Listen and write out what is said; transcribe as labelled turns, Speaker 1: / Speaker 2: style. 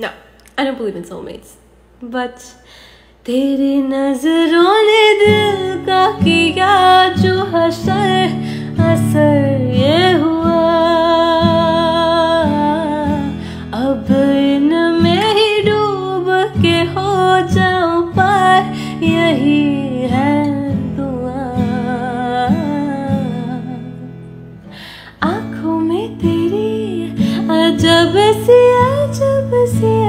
Speaker 1: No, I don't believe in soulmates. But तेरी नजरों ने दिल का किया जो हशर, असर ये हुआ अब इनमें ही डूब के हो जाऊं पार, यही है दुआ। अजब सी